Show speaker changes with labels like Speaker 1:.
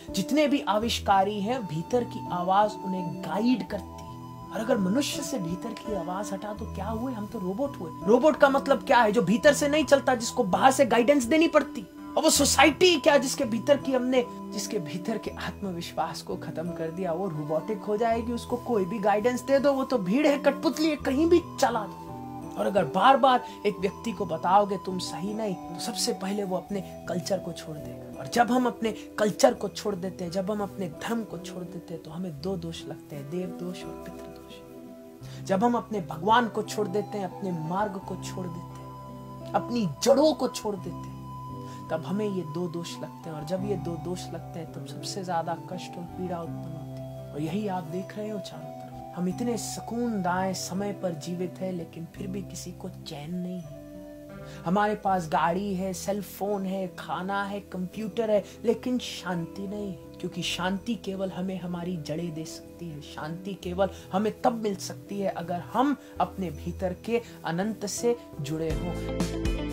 Speaker 1: जितने भी आविष्कारी हैं, भीतर की आवाज उन्हें गाइड करती है। और अगर मनुष्य से भीतर की आवाज हटा तो क्या हुए? हम तो रोबोट हुए। रोबोट का मतलब क्या है? जो भीतर से नहीं चलता, जिसको बाहर से गाइडेंस देनी पड़ती। और वो सोसाइटी क्या, जिसके भीतर के आत्मविश्वास को खत्म कर दिया, वो रोबोटिक हो जाएगी। उसको कोई भी गाइडेंस दे दो, वो तो भीड़ है, कठपुतली है, कहीं भी चला दो। और अगर बार बार एक व्यक्ति को बताओगे तुम सही नहीं, तो सबसे पहले वो अपने कल्चर को छोड़ देगा। और जब हम अपने कल्चर को छोड़ देते हैं, जब हम अपने धर्म को छोड़ देते हैं, तो हमें दो दोष लगते हैं, देव दोष और पितृदोष। जब हम अपने भगवान को छोड़ देते हैं, अपने मार्ग को छोड़ देते हैं, अपनी जड़ों को छोड़ देते हैं, तब हमें ये दो दोष लगते हैं। और जब ये दो दोष लगते हैं, तब सबसे ज्यादा कष्ट और पीड़ा उत्पन्न होती है। और यही आप देख रहे हो चारों तरफ। हम इतने सुकून दाएं समय पर जीवित है, लेकिन फिर भी किसी को चैन नहीं है। हमारे पास गाड़ी है, सेल फोन है, खाना है, कंप्यूटर है, लेकिन शांति नहीं है। क्योंकि शांति केवल हमें हमारी जड़ें दे सकती है। शांति केवल हमें तब मिल सकती है अगर हम अपने भीतर के अनंत से जुड़े हों।